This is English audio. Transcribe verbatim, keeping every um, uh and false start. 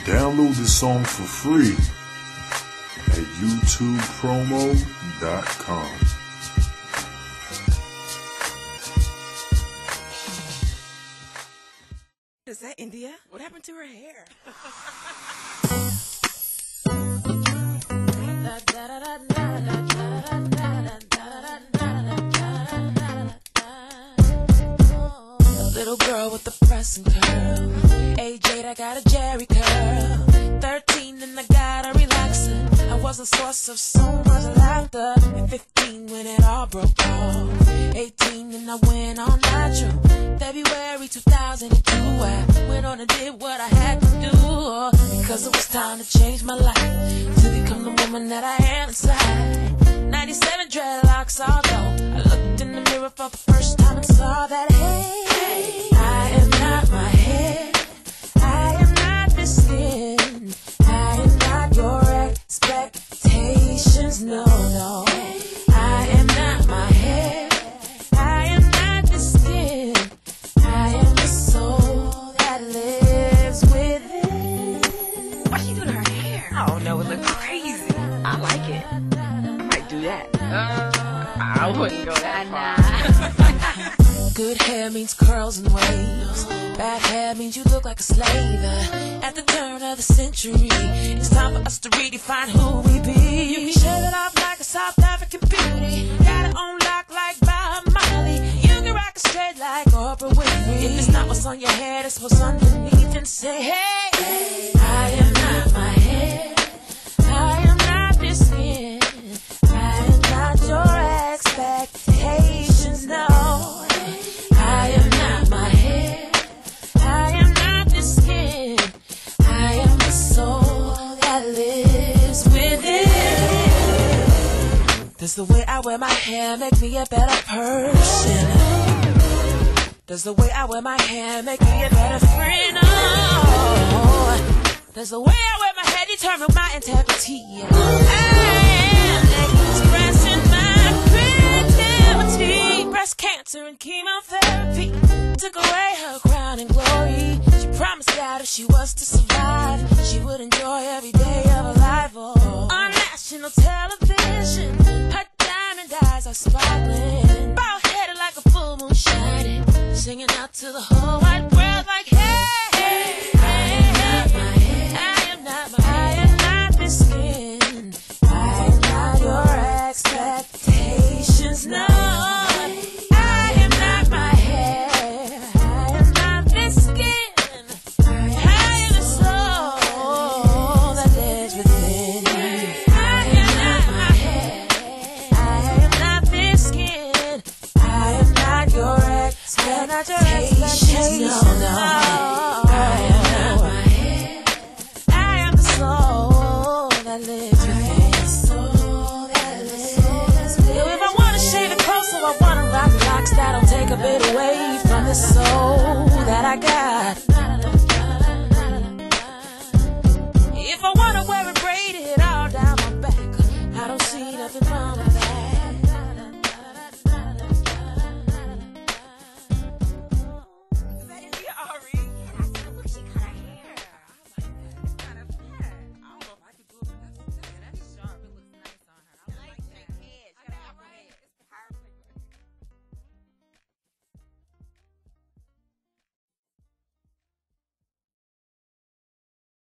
Download the song for free at youtube promo dot com. Is that India? What happened to her hair? A little girl with a pressing curl. Age eight, I got a Jerry curl. Thirteen, and I got a relaxer. I was a source of so much laughter. At fifteen, when it all broke off. Eighteen, and I went on natural. February two thousand two, I went on and did what I had to do, because it was time to change my life, to become the woman that I am inside. ninety-seven dreadlocks all gone. I looked in the mirror for the first time and saw that, hey, hey, I am not my hair, I am not this skin, I am not your expectations, no, no. I am not my hair, I am not the skin, I am the soul that lives within. What's she doing to her hair? Oh no, it looks crazy. I like it. I might do that. Uh, I wouldn't go that far. Good hair means curls and waves. Bad hair means you look like a slave. At the turn of the century, it's time for us to redefine who we be. You can shave it off like a South African beauty. Got it on lock like Bob Marley. You can rock it straight like Oprah Winfrey. If it's not what's on your head, it's what's underneath. And say, hey, hey, I am not my hair, I am not this skin, I am not your expectations, no. I am not my hair, I am not this skin, I am the soul that lives within. Does the way I wear my hair make me a better person? Does the way I wear my hair make me a better friend? Oh, does the way I wear my hair determine my integrity? I am expressing my creativity. Breast cancer and chemotherapy took away her crown and glory. She promised God if she was to survive, she would enjoy every day of her life. Oh, on national television, her diamond eyes are sparkling, bald-headed like a full moon shining, singing out to the whole wide world like, hey, hey, I am not my hair, I am not my I am not this skin, I am not your expectations, no. I am not my hair, I am not this skin, I am the soul that lives within me. I am not my hair, I am not this skin, I am not your expectations, no, no. I am not my hair, I am the soul that lives within me. Soul that lives within. If I wanna shave it closer, I wanna rock locks that'll take a bit away from the soul that I got.